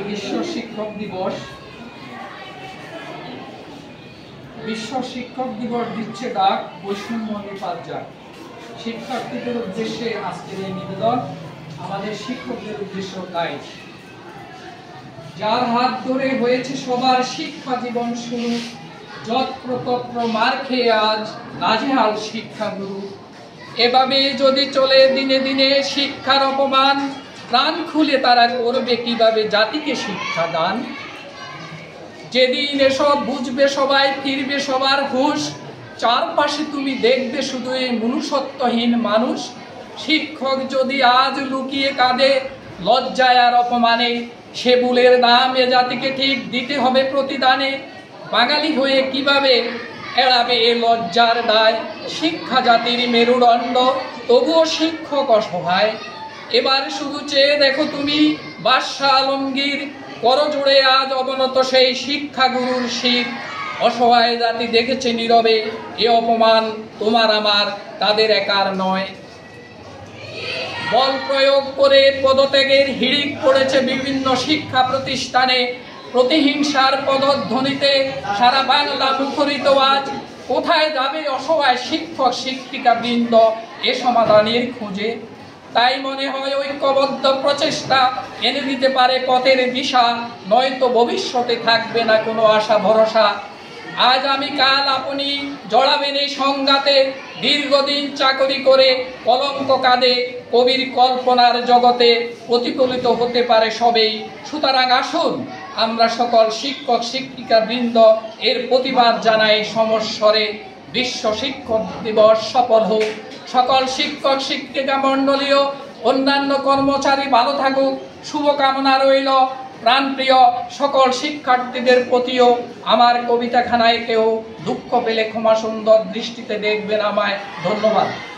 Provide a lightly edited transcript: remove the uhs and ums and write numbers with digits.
বিশ্ব শিক্ষক দিবস। বিশ্ব শিক্ষক দিবস দিচ্ছে ডাক, বৈষম্য নিপাত যাক। শিক্ষার্থীদের উদ্দেশ্যে আজকের এই নিবেদন, আমাদের শিক্ষকদের উদ্দেশ্য তাই। যার হাত ধরে হয়েছে সবার শিক্ষা জীবন শুরু, যত্রতত্র মার খেয়ে আজ নাজেহাল শিক্ষাগুরু। এভাবে যদি চলে দিনে দিনে শিক্ষার অপমান, প্রাণ খুলে তারা করবে কিভাবে জাতিকে শিক্ষা দান? যেদিন এসব বুঝবে সবাই, ফিরবে সবার হুঁশ, চারপাশে তুমি দেখবে শুধু এই মনুষ্যত্বহীন মানুষ। শিক্ষক যদি আজ লুকিয়ে কাঁদে লজ্জায় আর অপমানে, সে ভুলের নাম এ জাতিকে ঠিক দিতে হবে প্রতিদানে। বাঙালি হয়ে কিভাবে এড়াবে এ লজ্জার দায়? শিক্ষা জাতির মেরুদণ্ড, তবুও শিক্ষক অসহায়। এবার শুধু চেয়ে দেখো তুমি বাদশা আলমগীর, করজোড়ে আজ অবনত সেই শিক্ষাগুরুর শির। অসহায় জাতি দেখেছে নীরবে এ অপমান, তোমার আমার তাদের একার নয়। বল প্রয়োগ করে পদত্যাগের হিড়িক পড়েছে বিভিন্ন শিক্ষা প্রতিষ্ঠানে, প্রতিহিংসার পদধ্বনিতে সারা বাংলা মুখরিত আজ। কোথায় যাবে অসহায় শিক্ষক শিক্ষিকা বৃন্দ এ সমাধানের খোঁজে? তাই মনে হয় ঐক্যবদ্ধ প্রচেষ্টা এনে দিতে পারে পথের দিশা, নয়তো ভবিষ্যতে থাকবে না কোনো আশা ভরসা। আজ আমি কাল আপনি জড়াবেন এই সংঘাতে, দীর্ঘদিন চাকরি করে কলঙ্ক কাঁধে কবির কল্পনার জগতে প্রতিফলিত হতে পারে সবেই। সুতরাং আসুন আমরা সকল শিক্ষক শিক্ষিকা বৃন্দ এর প্রতিবাদ জানাই সমস্বরে। বিশ্ব শিক্ষক দিবস সফল হোক। সকল শিক্ষক শিক্ষিকা মণ্ডলীয় অন্যান্য কর্মচারী ভালো থাকুক, শুভকামনা রইল। প্রাণপ্রিয় সকল শিক্ষার্থীদের প্রতিও আমার কবিতাখানায় কেউ দুঃখ পেলে ক্ষমা সুন্দর দৃষ্টিতে দেখবেন আমায়। ধন্যবাদ।